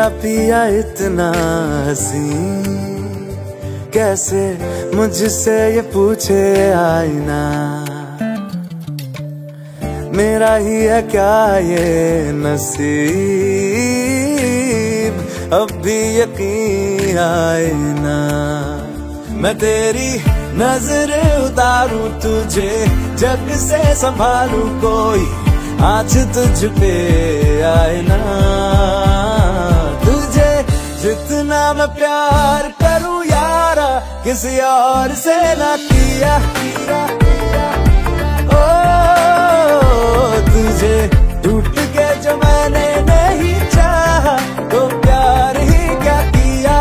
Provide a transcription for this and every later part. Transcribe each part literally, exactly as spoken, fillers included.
मेरा पिया इतना हसी, कैसे मुझसे ये पूछे आईना, मेरा ही है क्या ये नसीब, अब भी यकीन आए ना। मैं तेरी नजर उतारूं तुझे, जग से संभालूं कोई आज तुझ पे आए ना। तुझे जितना मैं प्यार करूं यारा, किसी और से ना किया, किया, किया। ओ तुझे टूट के जो मैंने नहीं चाहा, तो प्यार ही क्या किया।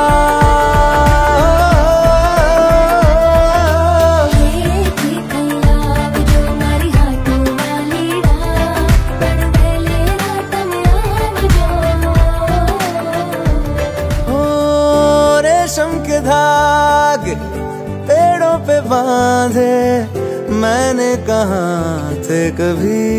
रेशम के धागे पेड़ों पे बांधे मैंने कहाँ थे कभी,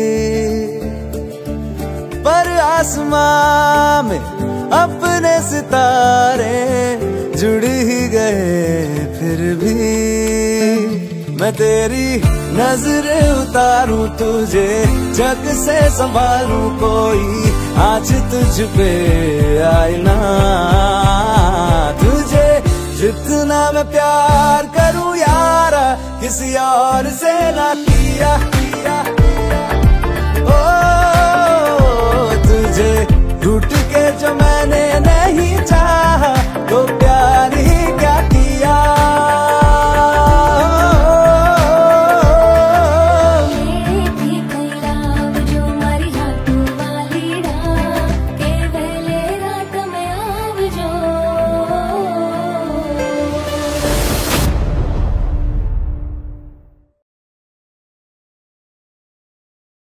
पर आसमां में अपने सितारे जुड़ ही गए फिर भी। मैं तेरी नजर उतारूं तुझे, जग से संभालूं कोई आज तुझ पे आए ना। तुझे जितना मैं प्यार करूं यारा, किसी और से ना किया, किया, किया। ओ तुझे टूट के जो मैंने नहीं चाहा,